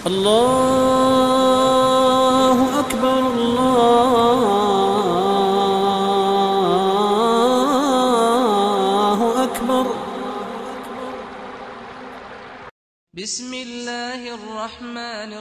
الله أكبر الله أكبر. بسم الله الرحمن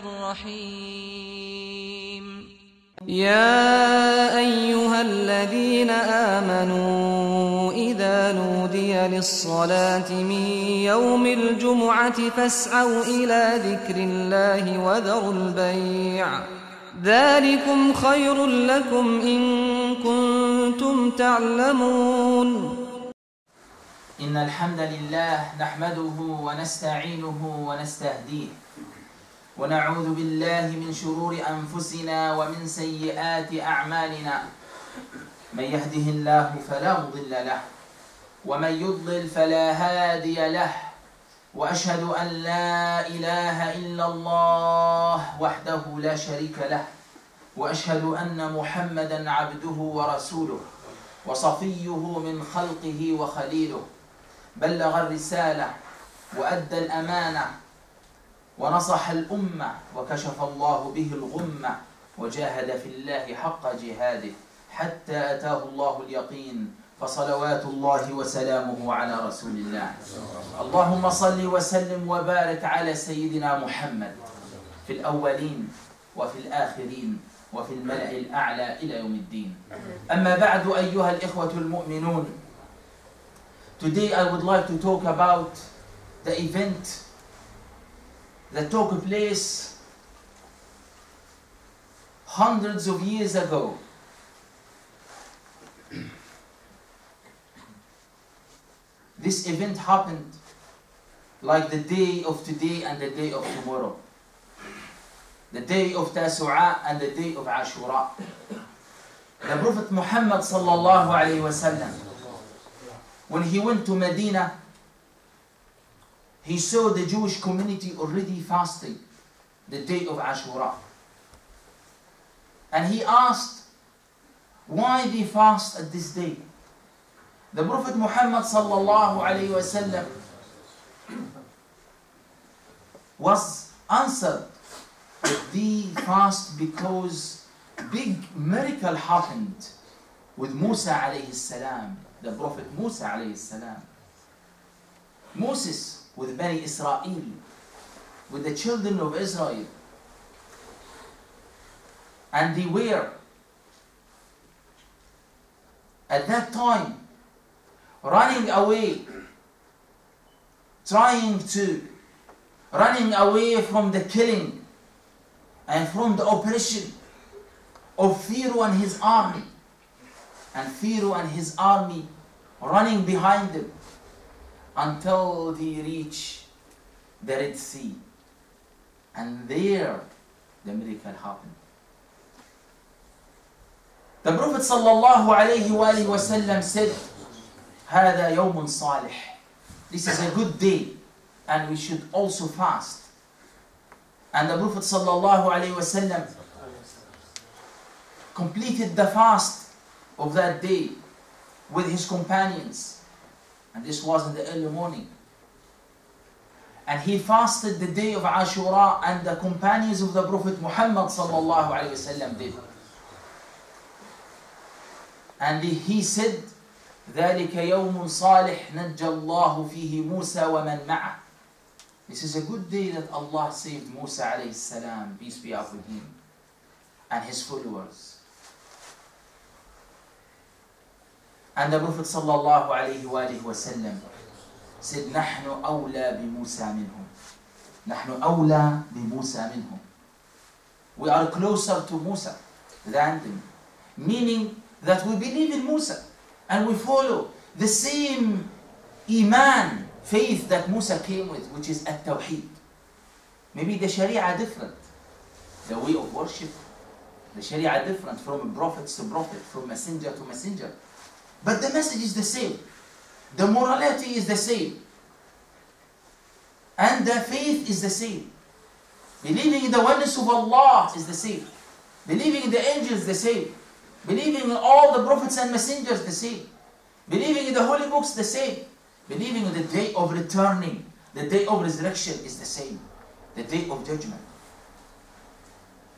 الرحيم. يا أيها الذين آمنوا إذا نودي للصلاة من يوم الجمعة فاسعوا إلى ذكر الله وذروا البيع ذلكم خير لكم إن كنتم تعلمون. إن الحمد لله نحمده ونستعينه ونستهديه ونعوذ بالله من شرور أنفسنا ومن سيئات أعمالنا. من يهده الله فلا مضل له ومن يضلل فلا هادي له، وأشهد أن لا إله إلا الله وحده لا شريك له، وأشهد أن محمدا عبده ورسوله وصفيه من خلقه وخليله. بلغ الرسالة وأدى الأمانة ونصح الأمة وكشف الله به الغمة وجاهد في الله حق جهاده حتى أتاه الله اليقين. فصلوات الله وسلامه على رسول الله. اللهم صل وسلم وبارك على سيدنا محمد في الأولين وفي الآخرين وفي الملأ الأعلى إلى يوم الدين. أما بعد أيها الإخوة المؤمنون. Today I would like to talk about the event that took place hundreds of years ago. This event happened like the day of today and the day of tomorrow. The day of Tasu'a and the day of Ashura. The Prophet Muhammad sallallahu alayhi wa sallam, when he went to Medina, he saw the Jewish community already fasting the day of Ashura. And he asked why they fast at this day. The Prophet Muhammad sallallahu alayhi wa sallam was answered that they fast because big miracle happened with Musa alayhi salam, the Prophet Musa alayhi salam. Moses with Bani Israel, with the children of Israel, and they were at that time running away, running away from the killing and from the oppression of Pharaoh and his army, and Pharaoh and his army running behind them until they reach the Red Sea. And there the miracle happened. The Prophet sallallahu alayhi wa sallam said, هذا يوم صالح. This is a good day and we should also fast. And the Prophet sallallahu alayhi wa sallam completed the fast of that day with his companions. And this was in the early morning. And he fasted the day of Ashura, and the companions of the Prophet Muhammad sallallahu alayhi wa sallam did. And he said, ذلك يوم صالح نجى الله فيه موسى ومن معه. This is a good day that Allah saved Musa alayhi salam, peace be upon him, and his followers. And the Prophet sallallahu alayhi wa sallam said, نحن أولى بموسى منهم. نحن أولى بموسى منهم. We are closer to Musa than them. Meaning that we believe in Musa and we follow the same iman, faith that Musa came with, which is at-tawheed. Maybe the sharia different, the way of worship, the sharia different from prophet to prophet, from messenger to messenger. But the message is the same. The morality is the same. And the faith is the same. Believing in the oneness of Allah is the same. Believing in the angels is the same. Believing in all the prophets and messengers the same. Believing in the holy books the same. Believing in the day of returning, the day of resurrection is the same. The day of judgment.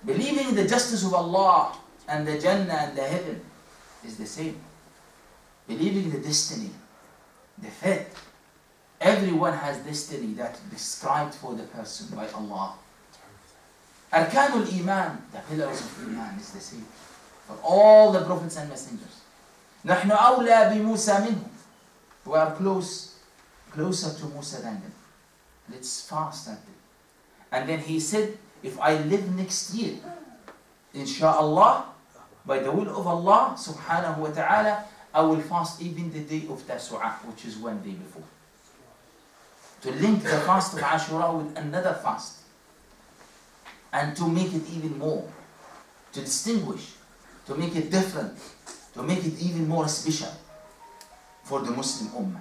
Believing in the justice of Allah and the Jannah and the heaven is the same. Believing in the destiny, the fate. Everyone has destiny that is prescribed for the person by Allah. Arkanul Iman, the pillars of Iman, is the same for all the prophets and messengers. نحن أولى بموسى منهم. We are closer to Musa than them. Let's fast at them. And then he said, if I live next year, inshaAllah, by the will of Allah subhanahu wa ta'ala, I will fast even the day of Tasu'ah, which is one day before. To link the fast of Ashura with another fast. And to make it even more. To distinguish. To make it different. To make it even more special for the Muslim Ummah.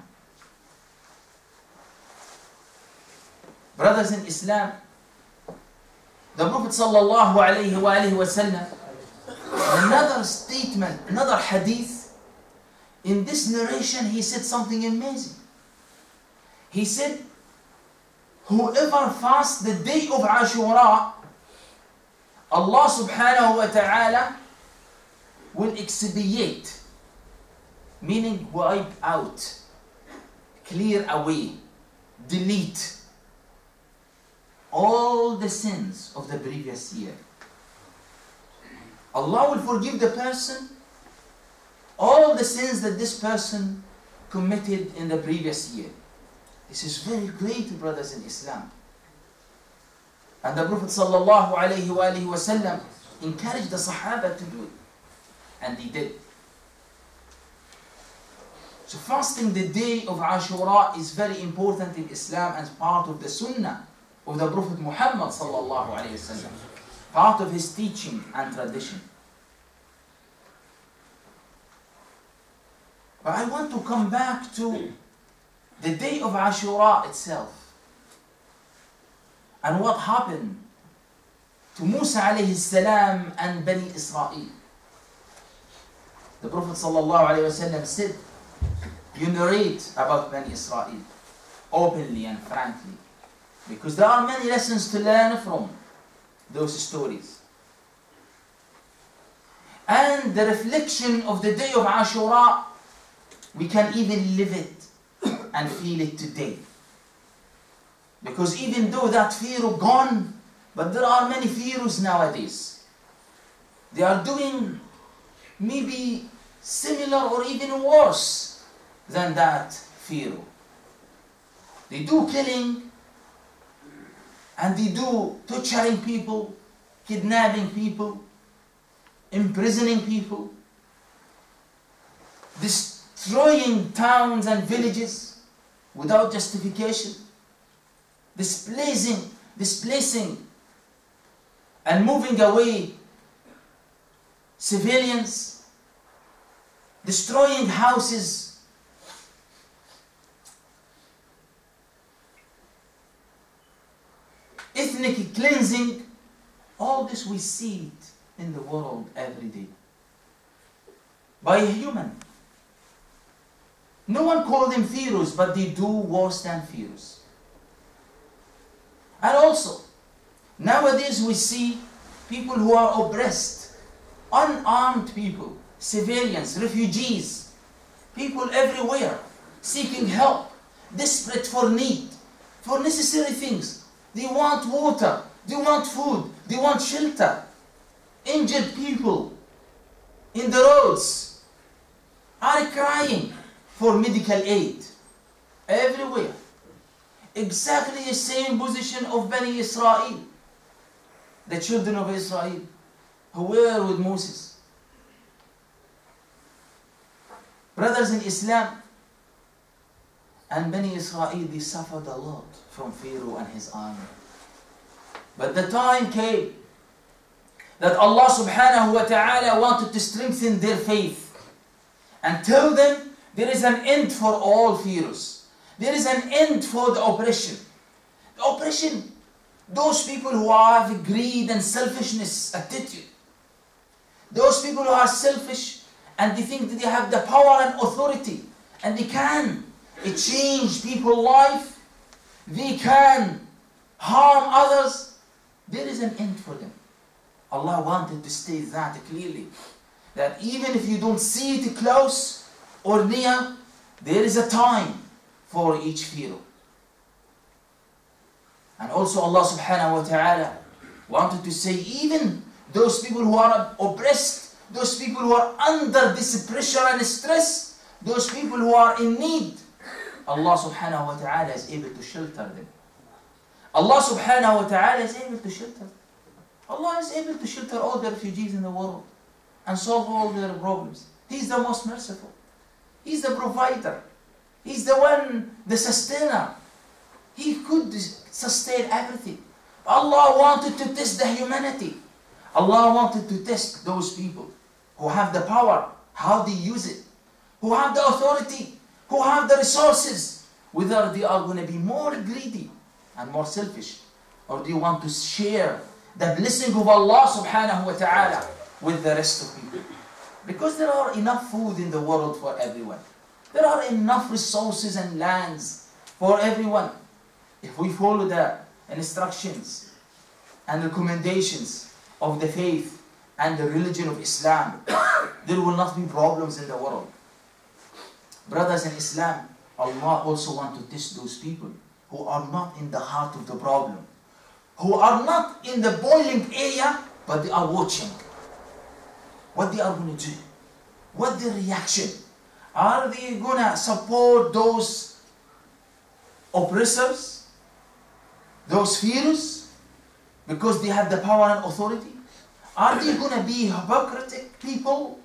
Brothers in Islam, the Prophet sallallahu alayhi wa sallam, another statement, another hadith, in this narration he said something amazing. He said, whoever fasts the day of Ashura, Allah subhanahu wa ta'ala will expiate, meaning wipe out, clear away, delete all the sins of the previous year. Allah will forgive the person all the sins that this person committed in the previous year. This is very great, brothers in Islam. And the Prophet sallallahu alayhi wa sallam encouraged the Sahaba to do it. And they did. So fasting the day of Ashura is very important in Islam as part of the Sunnah of the Prophet Muhammad sallallahu alayhi wa sallam. Part of his teaching and tradition. But I want to come back to the day of Ashura itself. And what happened to Musa alayhi salam and Bani Israel. The Prophet sallallahu alayhi wa sallam said, you narrate about Bani Israel openly and frankly, because there are many lessons to learn from those stories. And the reflection of the day of Ashura, we can even live it and feel it today. Because even though that Pharaoh gone, but there are many Pharaohs nowadays. They are doing maybe similar or even worse than that Pharaoh. They do killing, and they do torturing people, kidnapping people, imprisoning people, destroying towns and villages without justification, displacing and moving away civilians, destroying houses, ethnic cleansing. All this we see it in the world every day by a human. No one called them pharaohs, but they do worse than pharaohs. And also, nowadays we see people who are oppressed, unarmed people, civilians, refugees, people everywhere seeking help, desperate for need, for necessary things. They want water, they want food, they want shelter. Injured people in the roads are crying for medical aid everywhere. Exactly the same position of Bani Israel, the children of Israel who were with Moses. Brothers in Islam, and Bani Israel, they suffered a lot from Pharaoh and his army. But the time came that Allah subhanahu wa ta'ala wanted to strengthen their faith and tell them there is an end for all pharaohs. There is an end for the oppression. The oppression, those people who have greed and selfishness attitude, those people who are selfish and they think that they have the power and authority and they can change people's life, they can harm others, there is an end for them. Allah wanted to state that clearly. That even if you don't see it close or near, there is a time for each pharaoh. And also Allah subhanahu wa ta'ala wanted to say, even those people who are oppressed, those people who are under this pressure and stress, those people who are in need, Allah subhanahu wa ta'ala is able to shelter them. Allah subhanahu wa ta'ala is able to shelter. Allah is able to shelter all the refugees in the world and solve all their problems. He's the most merciful. He's the provider. He's the one, the sustainer. He could sustain everything. Allah wanted to test the humanity. Allah wanted to test those people who have the power, how they use it, who have the authority, who have the resources, whether they are going to be more greedy and more selfish, or do you want to share the blessing of Allah subhanahu wa ta'ala with the rest of people? Because there are enough food in the world for everyone. There are enough resources and lands for everyone. If we follow the instructions and recommendations of the faith and the religion of Islam, there will not be problems in the world. Brothers in Islam, Allah also wants to test those people who are not in the heart of the problem, who are not in the boiling area, but they are watching what they are going to do, what their reaction. Are they going to support those oppressors, those fears, because they have the power and authority? Are they going to be hypocritic people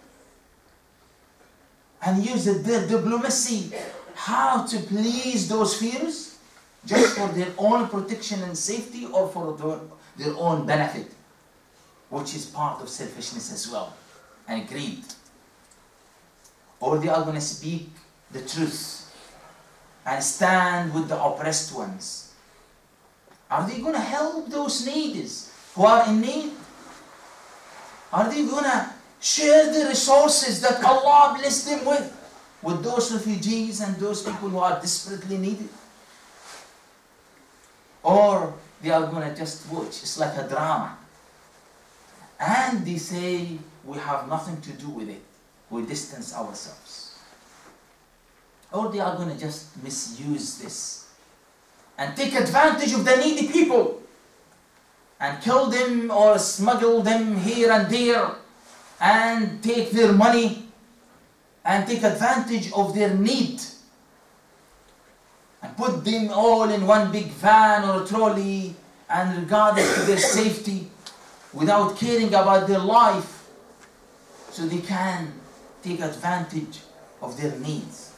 and use their diplomacy how to please those fears just for their own protection and safety, or for their own benefit, which is part of selfishness as well and greed? Or they are going to speak the truth and stand with the oppressed ones? Are they going to help those needies who are in need? Are they going to share the resources that Allah blessed them with those refugees and those people who are desperately needed? Or they are going to just watch? It's like a drama. And they say, we have nothing to do with it. We distance ourselves. Or they are going to just misuse this and take advantage of the needy people and kill them or smuggle them here and there and take their money and take advantage of their need and put them all in one big van or a trolley, and regardless of their safety, without caring about their life, so they can take advantage of their needs.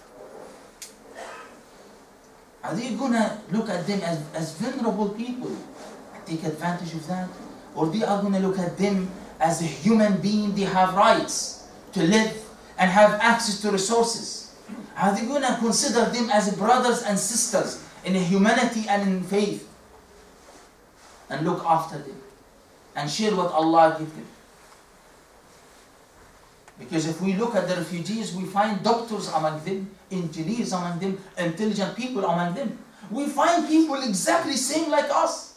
Are they going to look at them as vulnerable people and take advantage of that? Or they are going to look at them as a human being? They have rights to live and have access to resources. Are they going to consider them as brothers and sisters in humanity and in faith, and look after them and share what Allah gives them? Because if we look at the refugees, we find doctors among them, engineers among them, intelligent people among them. We find people exactly same like us.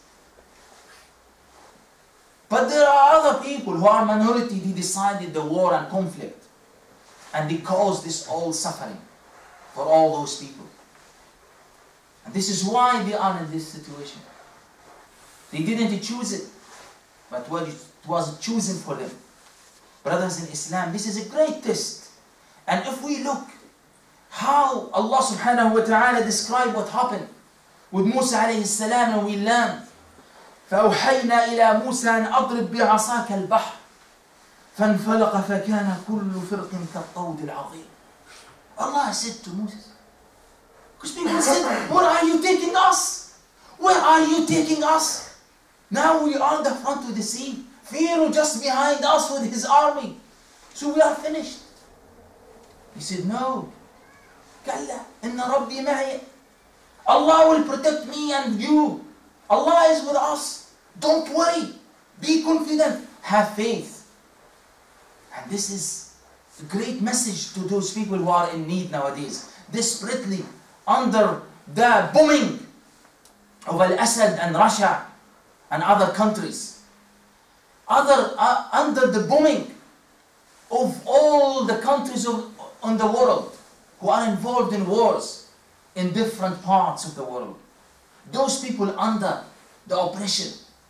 But there are other people who are minority. They decided the war and conflict, and they caused this all suffering for all those people. And this is why they are in this situation. They didn't choose it, but it was chosen for them. Brothers in Islam, this is a great test. And if we look how Allah subhanahu wa ta'ala described what happened with Musa alayhi salam, and we learn, فَأَوْحَيْنَا إِلَى مُوسَى أَنْ أَضْرِبْ بِعَصَاكَ الْبَحْرَ فَانْفَلَقَ فَكَانَ كُلُّ فِرْقٍ كَالطَّوْدِ الْعَظِيمِ. Allah said to Moses, because people said, where are you taking us? Where are you taking us? Now we are in the front of the sea. Pharaoh just behind us with his army. So we are finished. He said, no. كَلَّا إِنَّ رَبِّي مَعِي. Allah will protect me and you. Allah is with us. Don't worry. Be confident. Have faith. And this is a great message to those people who are in need nowadays, desperately under the bombing of Al-Assad and Russia and other countries. under the booming of all the countries on the world who are involved in wars in different parts of the world. Those people under the oppression.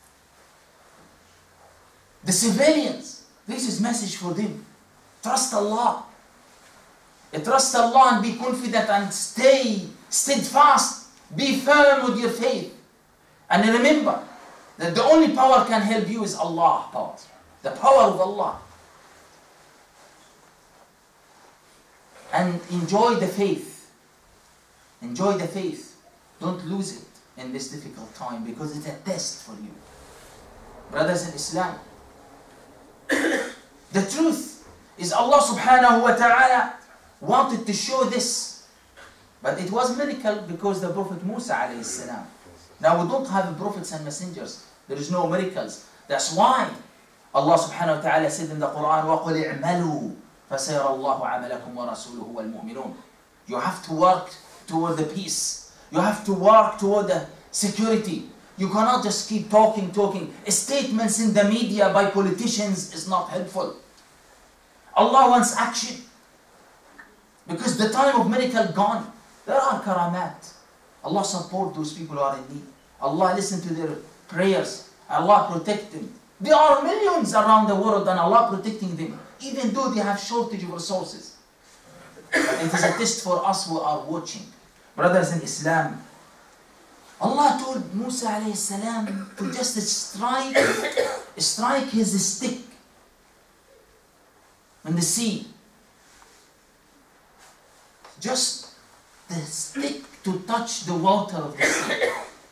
The civilians, this is message for them. Trust Allah. Trust Allah and be confident and stay steadfast. Be firm with your faith. And remember that the only power can help you is Allah power. The power of Allah. And enjoy the faith. Enjoy the faith. Don't lose it in this difficult time because it's a test for you. Brothers in Islam, the truth is Allah subhanahu wa ta'ala wanted to show this. But it was miracle because the Prophet Musa alayhi salam. Now we don't have prophets and messengers. There is no miracles. That's why Allah subhanahu wa ta'ala said in the Quran, وَقُلِ اعْمَلُوا فَسَيَرَ اللَّهُ عَمَلَكُمْ وَرَسُولُهُ وَالْمُؤْمِنُونَ. You have to work toward the peace. You have to work toward the security. You cannot just keep talking. Statements in the media by politicians is not helpful. Allah wants action. Because the time of miracle gone. There are karamat. Allah support those people who are in need. Allah listen to their prayers. Allah protect them. There are millions around the world and Allah protecting them. Even though they have shortage of resources. But it is a test for us who are watching. Brothers in Islam, Allah told Musa alayhi salam to just strike his stick in the sea. Just the stick to touch the water of the sea.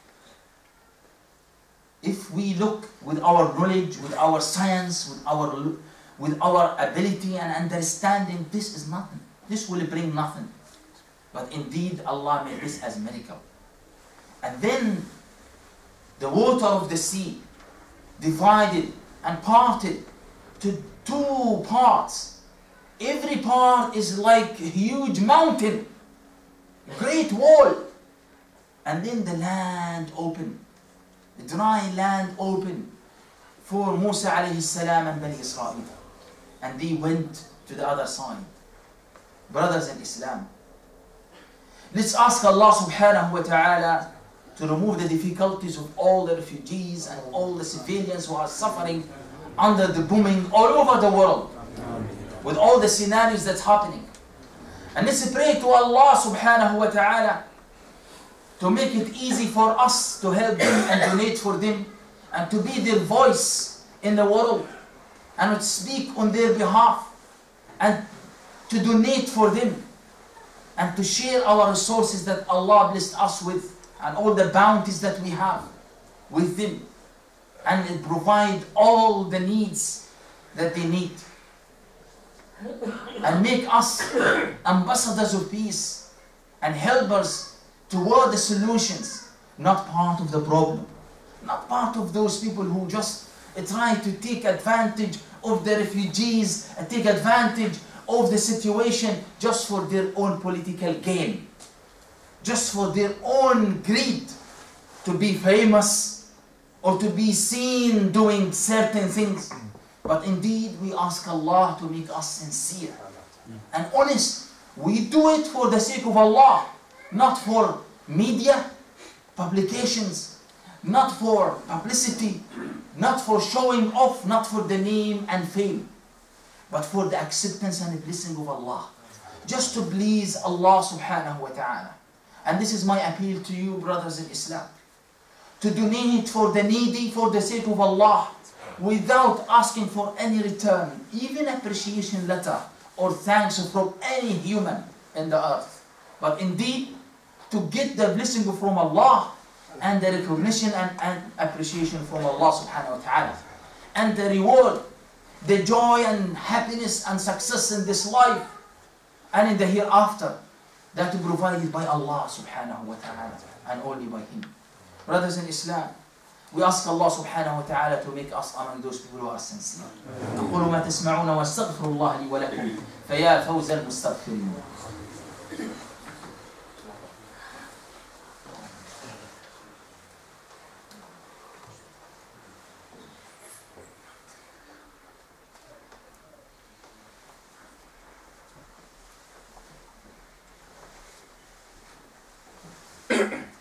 If we look with our knowledge, with our science, with our ability and understanding, this is nothing. This will bring nothing. But indeed, Allah made this as a miracle. And then the water of the sea divided and parted to 2 parts. Every part is like a huge mountain, great wall. And then the land opened, the dry land opened for Musa alayhi salam and Bani Israel. And they went to the other side. Brothers in Islam, let's ask Allah subhanahu wa ta'ala to remove the difficulties of all the refugees and all the civilians who are suffering under the bombing all over the world with all the scenarios that's happening. And let's pray to Allah subhanahu wa ta'ala to make it easy for us to help them and donate for them and to be their voice in the world and to speak on their behalf and to donate for them and to share our resources that Allah blessed us with and all the bounties that we have with them and provide all the needs that they need and make us ambassadors of peace and helpers toward the solutions, not part of the problem, not part of those people who just try to take advantage of the refugees and take advantage of the situation just for their own political gain, just for their own greed to be famous or to be seen doing certain things. But indeed we ask Allah to make us sincere and honest. We do it for the sake of Allah, not for media, publications, not for publicity, not for showing off, not for the name and fame, but for the acceptance and the blessing of Allah. Just to please Allah subhanahu wa ta'ala. And this is my appeal to you, brothers in Islam, to donate for the needy for the sake of Allah without asking for any return, even appreciation letter or thanks from any human in the earth. But indeed, to get the blessing from Allah and the recognition and appreciation from Allah subhanahu wa ta'ala. And the reward, the joy and happiness and success in this life and in the hereafter, that is provided by Allah subhanahu wa ta'ala and only by Him. Brothers in Islam, we ask Allah subhanahu wa ta'ala to make us among those people who are sincere. أقول ما تسمعون واستغفر الله لي ولكم فيا فوز المستغفرين.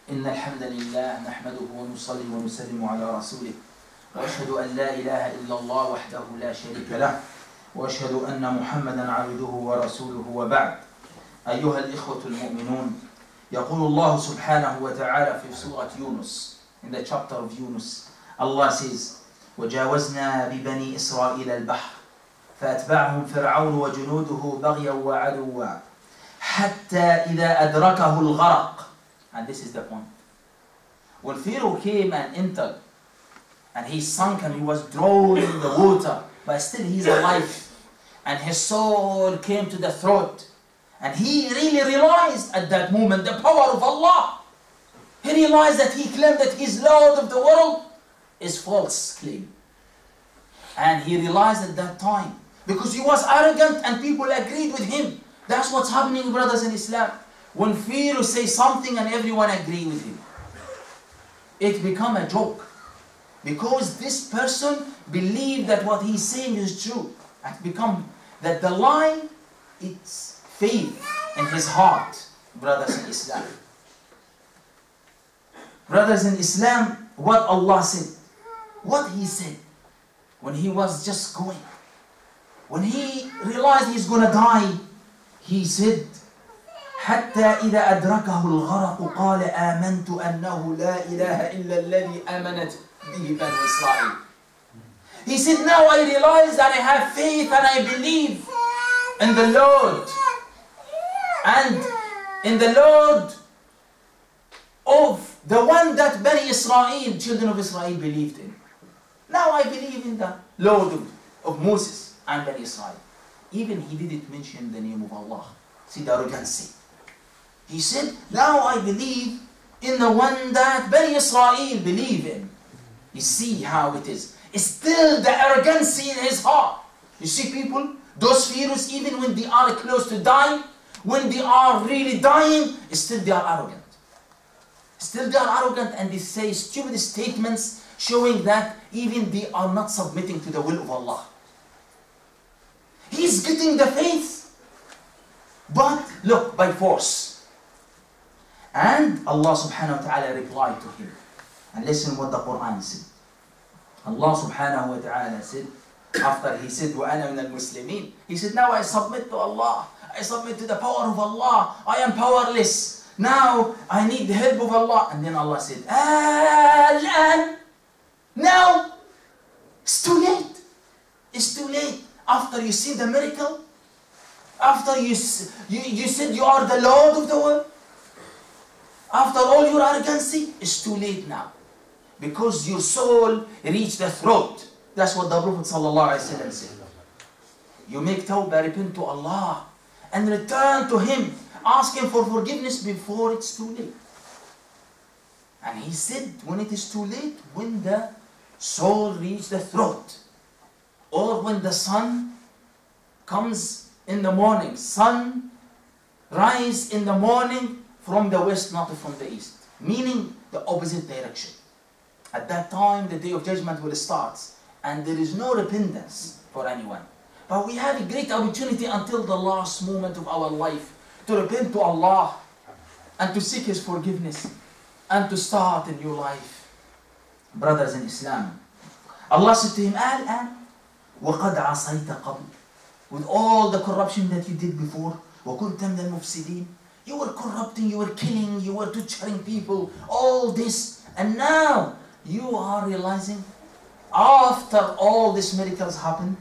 إن الحمد لله نحمده ونصلي ونسلم على رسوله وأشهد أن لا إله إلا الله وحده لا شريك له وأشهد أن محمدا عبده ورسوله وبعد أيها الإخوة المؤمنون يقول الله سبحانه وتعالى في سورة يونس in the chapter of Yunus Allah says وجاوزنا ببني إسرائيل البحر فأتبعهم فرعون وجنوده بغيا وعدوا حتى إذا أدركه الغرق. And this is the point. When Pharaoh came and entered and he sunk and he was drowned in the water, but still he's alive, and his soul came to the throat, and he really realized at that moment the power of Allah. He realized that he claimed that he's Lord of the world is false claim. And he realized at that time, because he was arrogant and people agreed with him. That's what's happening, brothers in Islam. When Pharaoh says something and everyone agree with him, it become a joke. Because this person believed that what he's saying is true. It become that the lie, it's faith in his heart, brothers in Islam. Brothers in Islam, what Allah said, what He said when he was just going, when he realized he's gonna die, he said, حتى إذا أدركه الغرق قال آمنت أنه لا إله إلا الذي آمنت به بنو إسرائيل. He said, now I realize that I have faith and I believe in the Lord, and in the Lord of the one that Bani Israel, children of Israel, believed in. Now I believe in the Lord of Moses and Bani Israel. Even he didn't mention the name of Allah. See the arrogancy. He said, now I believe in the one that Bani Israel believe in. You see how it is. It's still the arrogancy in his heart. You see people, those pharaohs, even when they are close to dying, when they are really dying, still they are arrogant. Still they are arrogant and they say stupid statements showing that even they are not submitting to the will of Allah. He's getting the faith, but look, by force. And Allah subhanahu wa ta'ala replied to him. And listen what the Quran said. Allah subhanahu wa ta'ala said, after he said, وَأَنَا مِنَ الْمُسْلِمِينَ, he said, now I submit to Allah. I submit to the power of Allah. I am powerless. Now I need the help of Allah. And then Allah said, الآن, now it's too late. It's too late. After you see the miracle, after you said you are the Lord of the world, after all your arrogancy, it's too late now. Because your soul reached the throat. That's what the Prophet ﷺ said. You make tawbah, repent to Allah, and return to Him. Ask Him for forgiveness before it's too late. And He said, when it is too late, when the soul reaches the throat, or when the sun comes in the morning, sun rise in the morning from the west, not from the east, meaning the opposite direction. At that time, the day of judgment will start, and there is no repentance for anyone. But we have a great opportunity until the last moment of our life to repent to Allah and to seek His forgiveness and to start a new life. Brothers in Islam, Allah said to him, الآن وقد عصيت قبل, with all the corruption that you did before, وكنت من المفسدين, you were corrupting, you were killing, you were torturing people, all this, and now you are realizing after all these miracles happened,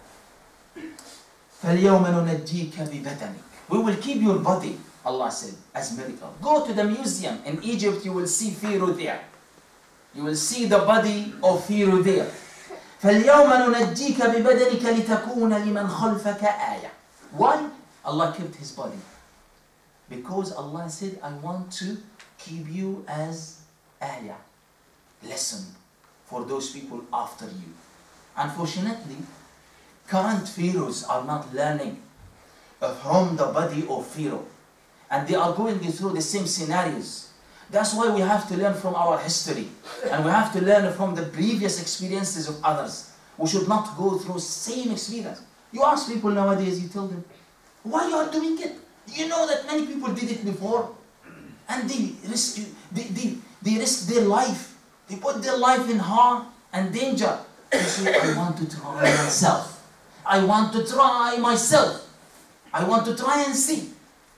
فَالْيَوْمَ نُنَجِّيكَ بِبَدَنِكَ, we will keep your body, Allah said, as miracle. Go to the museum in Egypt, you will see Pharaoh there. You will see the body of Pharaoh there. فَالْيَوْمَ نُنَجِّيكَ بِبَدَنِكَ لِتَكُونَ لِمَنْ خَلْفَكَ آيَةً. Why? Allah kept his body. Because Allah said, I want to keep you as ayah, lesson for those people after you. Unfortunately, current pharaohs are not learning from the body of Pharaoh, and they are going through the same scenarios. That's why we have to learn from our history, and we have to learn from the previous experiences of others. We should not go through the same experience. You ask people nowadays, you tell them, why you are doing it? You know that many people did it before, and they They risk their life. They put their life in harm and danger. They say, I want to try myself. I want to try myself. I want to try and see.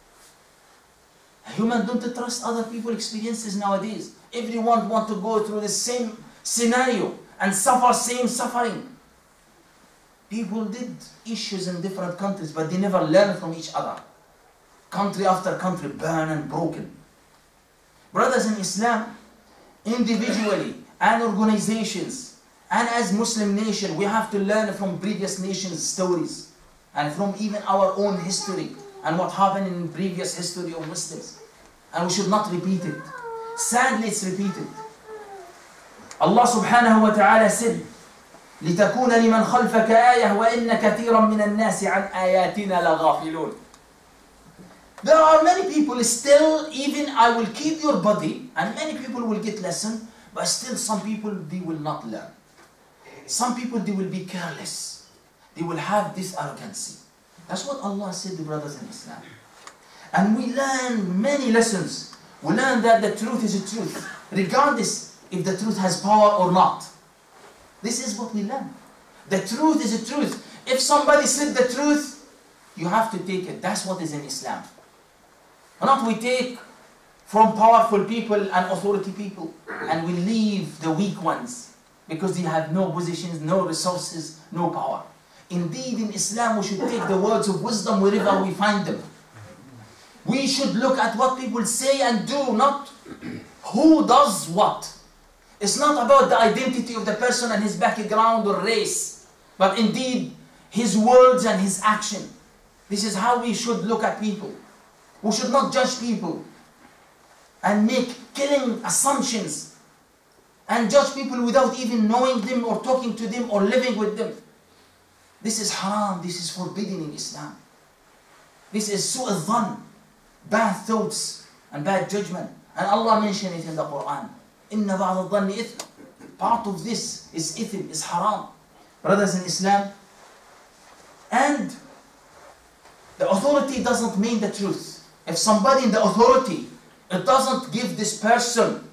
Humans don't trust other people's experiences nowadays. Everyone wants to go through the same scenario and suffer same suffering. People did issues in different countries, but they never learn from each other. Country after country burned and broken. Brothers in Islam, individually and organizations, and as Muslim nation, we have to learn from previous nations' stories and from even our own history and what happened in previous history of Muslims. And we should not repeat it. Sadly, it's repeated. Allah subhanahu wa ta'ala said, لِتَكُونَ لِمَنْ خَلْفَكَ آيَةً وَإِنَّ كَثِيرًا مِنَ النَّاسِ عَنْ آيَاتِنَا لَغَافِلُونَ. There are many people still, even I will keep your body, and many people will get lesson, but still some people, they will not learn. Some people, they will be careless. They will have this arrogancy. That's what Allah said to brothers in Islam. And we learn many lessons. We learn that the truth is the truth, regardless if the truth has power or not. This is what we learn. The truth is the truth. If somebody said the truth, you have to take it. That's what is in Islam. Not we take from powerful people and authority people, and we leave the weak ones because they have no positions, no resources, no power. Indeed, in Islam, we should take the words of wisdom wherever we find them. We should look at what people say and do, not who does what. It's not about the identity of the person and his background or race, but indeed his words and his action. This is how we should look at people. We should not judge people and make killing assumptions and judge people without even knowing them or talking to them or living with them. This is haram, this is forbidden in Islam. This is su'al dhan, bad thoughts and bad judgment. And Allah mentioned it in the Quran. Inna ba'd al-dhanni ithm. Part of this is ithm, is haram. Brothers in Islam, and the authority doesn't mean the truth. If somebody in the authority, it doesn't give this person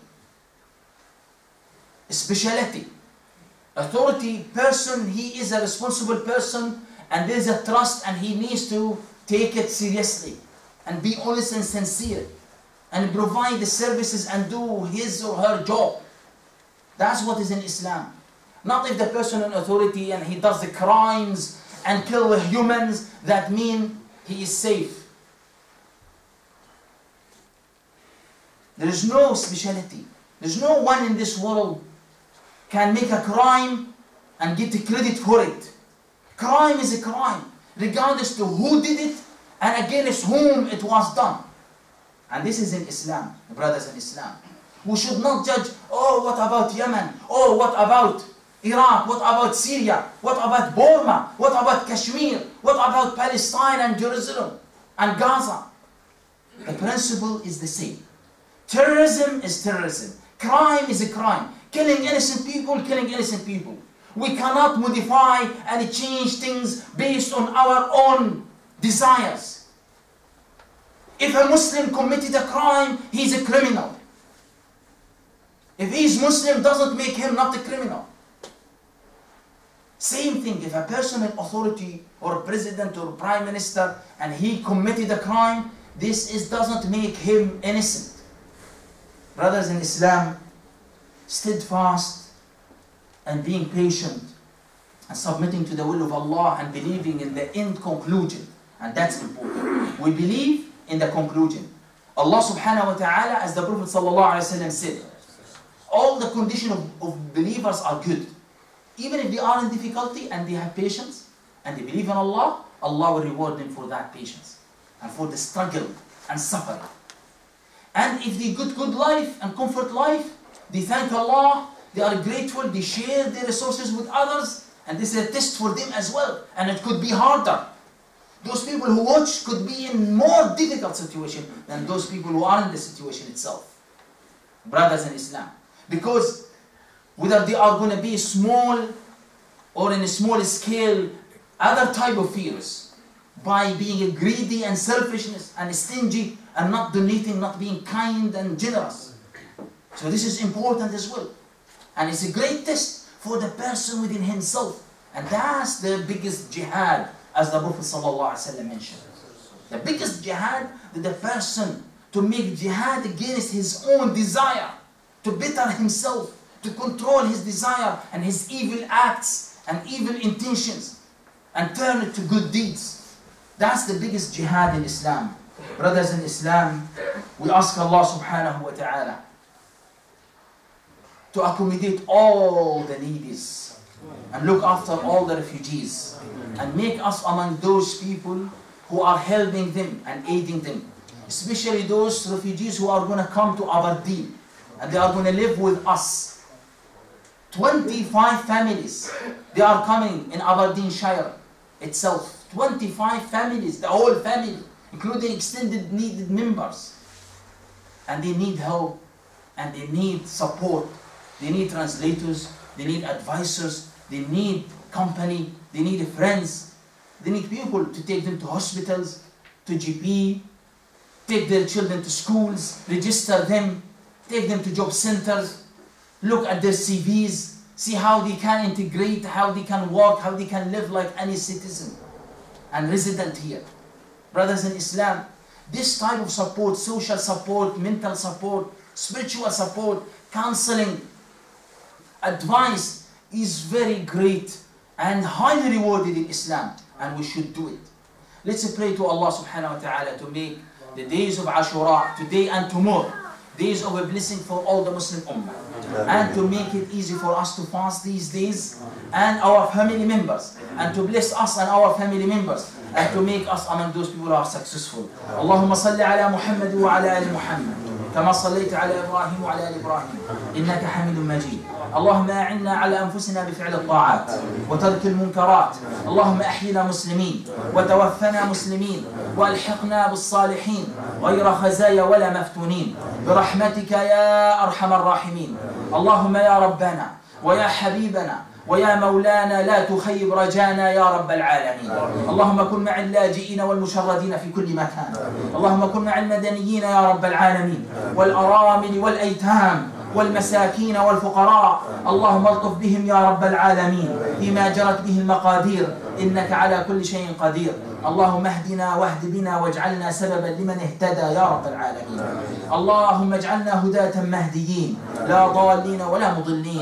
a speciality. Authority person, he is a responsible person and there is a trust and he needs to take it seriously and be honest and sincere and provide the services and do his or her job. That's what is in Islam. Not if the person in authority and he does the crimes and kill the humans, that mean he is safe. There is no speciality. There's no one in this world can make a crime and get the credit for it. Crime is a crime, regardless to who did it and against whom it was done. And this is in Islam, brothers in Islam. We should not judge, oh, what about Yemen? Oh, what about Iraq? What about Syria? What about Burma? What about Kashmir? What about Palestine and Jerusalem and Gaza? The principle is the same. Terrorism is terrorism. Crime is a crime. Killing innocent people, killing innocent people. We cannot modify and change things based on our own desires. If a Muslim committed a crime, he's a criminal. If he's Muslim, doesn't make him not a criminal. Same thing, if a person in authority or a president or a prime minister and he committed a crime, doesn't make him innocent. Brothers in Islam, steadfast and being patient and submitting to the will of Allah and believing in the end conclusion, and that's important. We believe in the conclusion. Allah subhanahu wa ta'ala, as the Prophet sallallahu alaihi wasallam said, all the conditions of believers are good. Even if they are in difficulty and they have patience and they believe in Allah, Allah will reward them for that patience and for the struggle and suffering. And if they get good life and comfort life, they thank Allah, they are grateful, they share their resources with others, and this is a test for them as well. And it could be harder. Those people who watch could be in more difficult situation than those people who are in the situation itself. Brothers in Islam. Because whether they are going to be small or in a small scale, other type of fears, by being greedy and selfishness and stingy and not donating, not being kind and generous. So this is important as well. And it's a great test for the person within himself. And that's the biggest jihad, as the Prophet ﷺ mentioned. The biggest jihad that the person to make jihad against his own desire, to better himself, to control his desire and his evil acts and evil intentions and turn it to good deeds. That's the biggest jihad in Islam. Brothers in Islam, we ask Allah subhanahu wa ta'ala to accommodate all the needies and look after all the refugees and make us among those people who are helping them and aiding them, especially those refugees who are going to come to Aberdeen and they are going to live with us. 25 families, they are coming in Aberdeenshire itself. 25 families, the whole family, including extended needed members. And they need help and they need support. They need translators, they need advisors, they need company, they need friends. They need people to take them to hospitals, to GP, take their children to schools, register them, take them to job centers, look at their CVs, see how they can integrate, how they can work, how they can live like any citizen and resident here. Brothers in Islam, this type of support, social support, mental support, spiritual support, counseling, advice is very great and highly rewarded in Islam, and we should do it. Let's pray to Allah subhanahu wa ta'ala to make the days of Ashura, today and tomorrow, days of a blessing for all the Muslim Ummah, and to make it easy for us to fast these days and our family members, and to bless us and our family members, and to make us among those people who are successful. Allahumma salli ala Muhammad wa ala ali Muhammad كما صليت على إبراهيم وعلى آل إبراهيم إنك حميد مجيد. اللهم أعنا على أنفسنا بفعل الطاعات وترك المنكرات. اللهم أحينا مسلمين وتوفنا مسلمين وألحقنا بالصالحين غير خزايا ولا مفتونين برحمتك يا أرحم الراحمين. اللهم يا ربنا ويا حبيبنا ويا مولانا لا تخيب رجانا يا رب العالمين. اللهم كن مع اللاجئين والمشردين في كل مكان. اللهم كن مع المدنيين يا رب العالمين والأرامل والأيتام والمساكين والفقراء. اللهم الطف بهم يا رب العالمين فيما جرت به المقادير إنك على كل شيء قدير. اللهم اهدنا واهد بنا واجعلنا سببا لمن اهتدى يا رب العالمين. اللهم اجعلنا هداة مهديين لا ضالين ولا مضلين.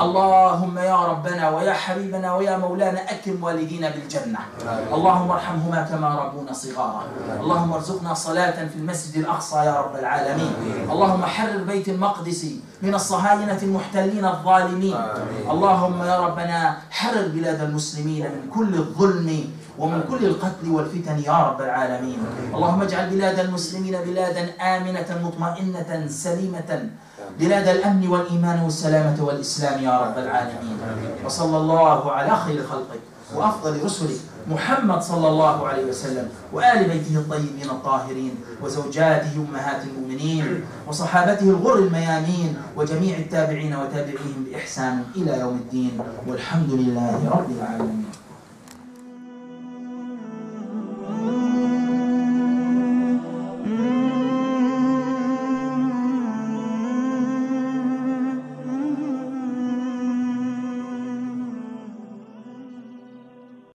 اللهم يا ربنا ويا حبيبنا ويا مولانا أكرم والدينا بالجنة. اللهم ارحمهما كما ربونا صغارا. اللهم ارزقنا صلاة في المسجد الأقصى يا رب العالمين. اللهم حرر بيت المقدس من الصهاينة المحتلين الظالمين. اللهم يا ربنا حرر بلاد المسلمين من كل الظلم ومن كل القتل والفتن يا رب العالمين. اللهم اجعل بلاد المسلمين بلادا آمنة مطمئنة سليمة، بلاد الأمن والإيمان والسلامة والإسلام يا رب العالمين. وصلى الله على خير خلقك وأفضل رسلك محمد صلى الله عليه وسلم وآل بيته الطيبين الطاهرين وزوجاته أمهات المؤمنين وصحابته الغر الميامين وجميع التابعين وتابعيهم بإحسان إلى يوم الدين، والحمد لله رب العالمين.